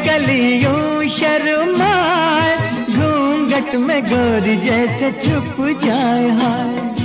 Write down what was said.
कलियों शर्माए, घूंघट में गोरी जैसे छुप जाए हाय।